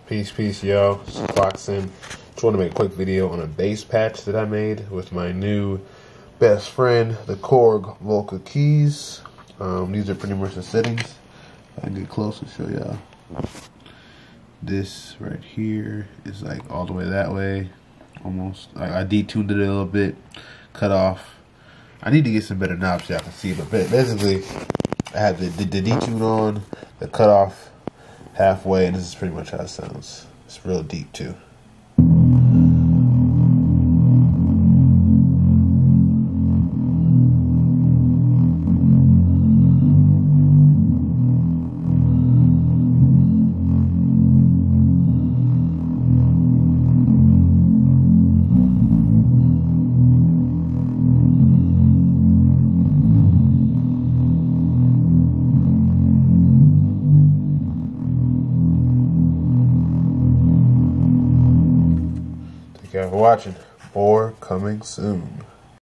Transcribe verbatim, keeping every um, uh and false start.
Peace, peace, yo. It's Foxin. Just want to make a quick video on a bass patch that I made with my new best friend, the Korg Volca keys. Um, these are pretty much the settings. I can get close and show y'all. This right here is like all the way that way, almost. I, I detuned it a little bit, cut off. I need to get some better knobs so y'all can see, but basically, I have the, the, the detune on, the cut off halfway, and this is pretty much how it sounds. It's real deep too. Thank you for watching. More coming soon.